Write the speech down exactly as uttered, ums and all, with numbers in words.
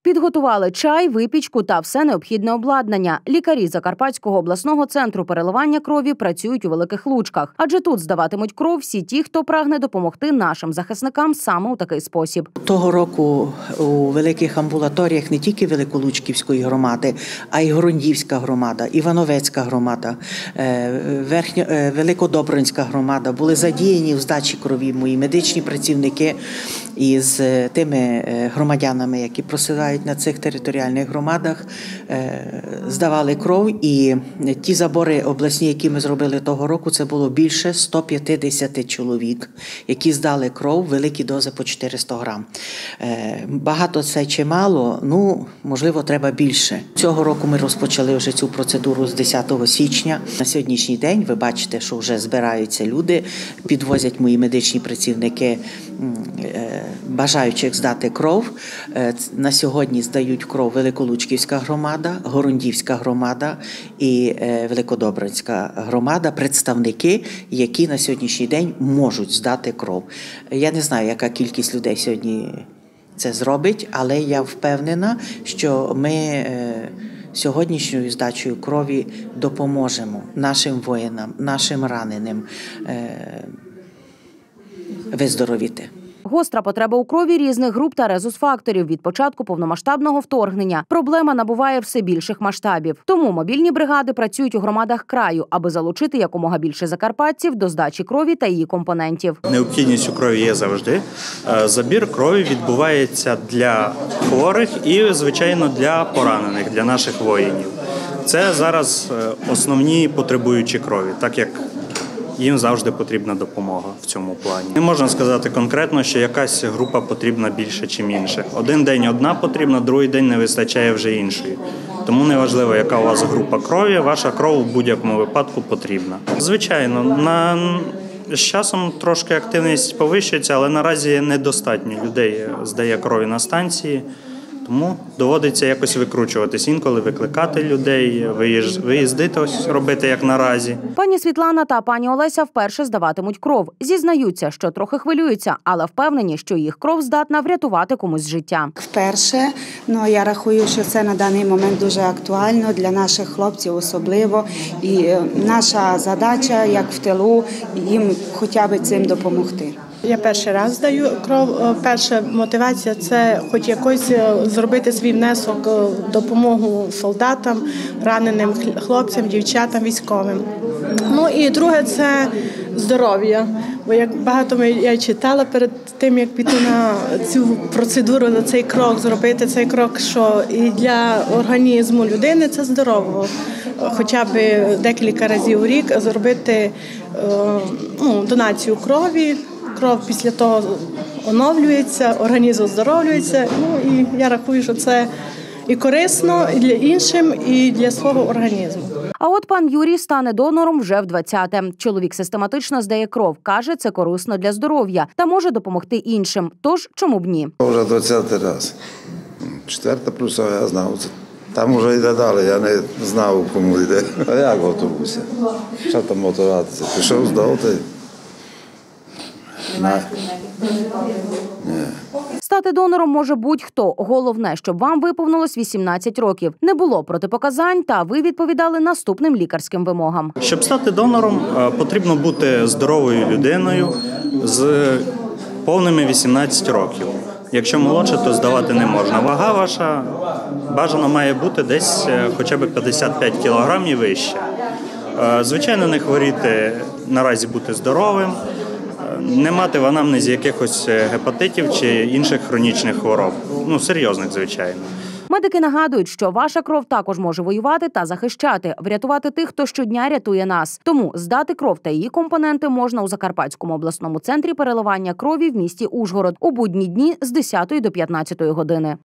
Підготували чай, випічку та все необхідне обладнання. Лікарі Закарпатського обласного центру переливання крові працюють у Великих Лучках. Адже тут здаватимуть кров всі ті, хто прагне допомогти нашим захисникам саме у такий спосіб. Того року у великих амбулаторіях не тільки Великолучківської громади, а й Грондівська громада, Івановецька громада, Верхньо... Великодобринська громада були задіяні в здачі крові. Мої медичні працівники із тими громадянами, які просувають на цих територіальних громадах, здавали кров. І ті забори обласні, які ми зробили того року, це було більше ста п'ятдесяти чоловік, які здали кров, великі дози по чотириста грам. Багато це чи мало? Ну, можливо, треба більше. Цього року ми розпочали вже цю процедуру з десятого січня. На сьогоднішній день ви бачите, що вже збираються люди, підвозять мої медичні працівники бажаючих здати кров. На сьогодні здають кров Великолучківська громада, Горондівська громада і Великодобринська громада, представники, які на сьогоднішній день можуть здати кров. Я не знаю, яка кількість людей сьогодні це зробить, але я впевнена, що ми сьогоднішньою здачею крові допоможемо нашим воїнам, нашим раненим виздоровіти. Гостра потреба у крові різних груп та резус-факторів від початку повномасштабного вторгнення. Проблема набуває все більших масштабів. Тому мобільні бригади працюють у громадах краю, аби залучити якомога більше закарпатців до здачі крові та її компонентів. Необхідність у крові є завжди. Забір крові відбувається для хворих і, звичайно, для поранених, для наших воїнів. Це зараз основні потребуючі крові, так як їм завжди потрібна допомога в цьому плані. Не можна сказати конкретно, що якась група потрібна більше чи інша. Один день одна потрібна, другий день не вистачає вже іншої. Тому неважливо, яка у вас група крові, ваша кров у будь-якому випадку потрібна. Звичайно, на... з часом трошки активність повищується, але наразі недостатньо людей здає крові на станції. Тому доводиться якось викручуватись, інколи викликати людей, виїздити, ось робити, як наразі. Пані Світлана та пані Олеся вперше здаватимуть кров. Зізнаються, що трохи хвилюються, але впевнені, що їх кров здатна врятувати комусь життя. Вперше, ну, я рахую, що це на даний момент дуже актуально, для наших хлопців особливо. І наша задача, як в тилу, їм хоча б цим допомогти. Я перший раз здаю кров. Перша мотивація – це хоч якось зробити свій внесок в допомогу солдатам, раненим хлопцям, дівчатам, військовим. Ну і друге – це здоров'я. Бо як багато я читала перед тим, як піти на цю процедуру, на цей крок, зробити цей крок, що і для організму людини це здорово. Хоча б декілька разів у рік зробити ну, донацію крові. Кров після того оновлюється, організм оздоровлюється. Ну і я рахую, що це і корисно і для іншим, і для свого організму. А от пан Юрій стане донором вже в двадцяте. Чоловік систематично здає кров. Каже, це корисно для здоров'я та може допомогти іншим. Тож, чому б ні? Вже двадцятий раз. Четверта плюсова, я знав. Там вже йде далі, я не знав, кому йде. А як готувався? Що там мотиватися? Пішов, здав ти. Стати донором може будь-хто. Головне, щоб вам виповнилось вісімнадцять років. Не було протипоказань та ви відповідали наступним лікарським вимогам. Щоб стати донором, потрібно бути здоровою людиною з повними вісімнадцяти років. Якщо молодше, то здавати не можна. Вага ваша бажано має бути десь хоча б п'ятдесят п'ять кілограмів і вище. Звичайно, не хворіти, наразі бути здоровим. Не мати в анамнезі якихось гепатитів чи інших хронічних хвороб. Ну, серйозних, звичайно. Медики нагадують, що ваша кров також може воювати та захищати, врятувати тих, хто щодня рятує нас. Тому здати кров та її компоненти можна у Закарпатському обласному центрі переливання крові в місті Ужгород у будні дні з десятої до п'ятнадцятої години.